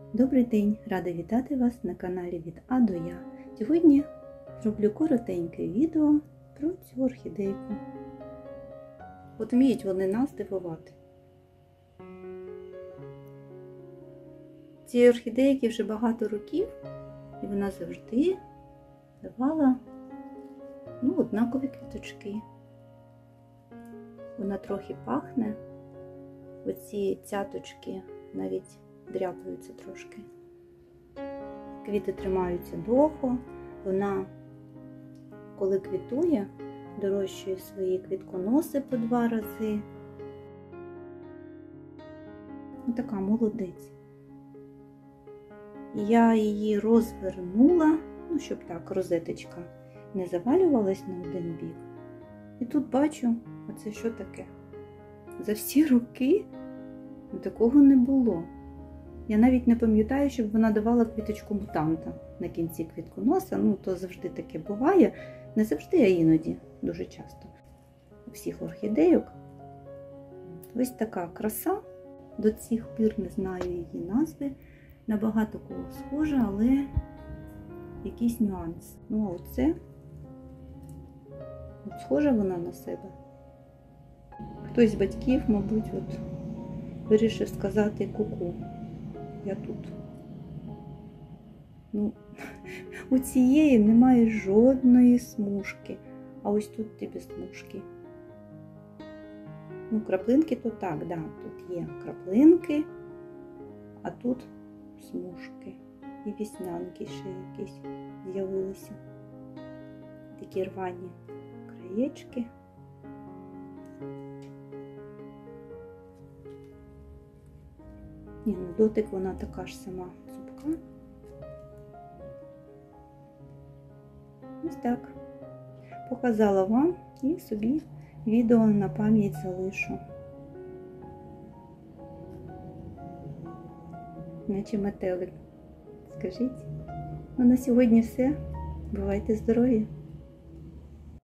Добрий день! Рада вітати вас на каналі від А до Я. Сьогодні зроблю коротеньке відео про цю орхідейку. От вміють вони нас дивувати. Цієї орхідейки вже багато років, і вона завжди давала однакові квіточки. Вона трохи пахне, оці цяточки навіть дряпаються трошки. Квіти тримаються довго, вона, коли квітує, дорощує свої квітконоси по 2 рази. Така молодець. Я її розвернула, щоб так розеточка не завалювалась на один бік. І тут бачу, оце що таке. За всі роки такого не було. Я навіть не пам'ятаю, щоб вона давала квіточку мутанта на кінці квітконоса. То завжди таке буває. Не завжди, а іноді, дуже часто. У всіх орхідейок. Ось така краса. До цих пір не знаю її назви. Набагато кого схожа, але якийсь нюанс. А оце, схожа вона на себе. Хтось з батьків, мабуть, вирішив сказати ку-ку. Я тут. У цієї немає жодної смужки. А ось тут тобі смужки. Краплинки то так, да, тут є краплинки, а тут смужки. І віснянки ще якісь з'явилися. Такі рвані краєчки. Дотик вона така ж сама цупка. Ось так. Показала вам і собі відео на пам'ять залишу. Наче метелик. Скажіть. На сьогодні все. Бувайте здорові!